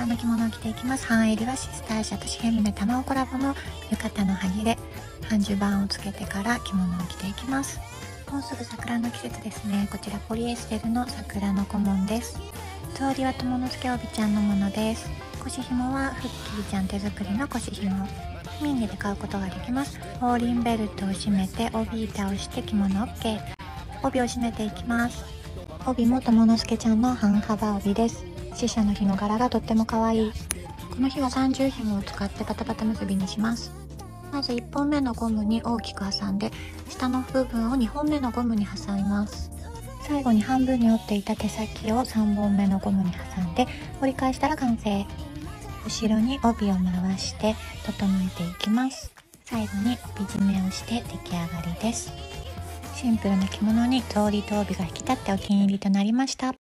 さんの着物を着ていきます。半襟はシスターシャとシヘムネ卵コラボの浴衣の端切れ、半襦袢をつけてから着物を着ていきます。もうすぐ桜の季節ですね。こちらポリエステルの桜の小紋です。通りは友之助帯ちゃんのものです。腰紐はフッキーちゃん手作りの腰紐。ミンネで買うことができます。フォーリンベルトを締めて帯板をして着物 OK。帯を締めていきます。帯も友之助ちゃんの半幅帯です。死者の日の柄がとっても可愛い。この日は30紐を使ってパタパタ結びにします。まず1本目のゴムに大きく挟んで、下の部分を2本目のゴムに挟みます。最後に半分に折っていた手先を3本目のゴムに挟んで折り返したら完成。後ろに帯を回して整えていきます。最後に帯締めをして出来上がりです。シンプルな着物に草履と帯が引き立ってお気に入りとなりました。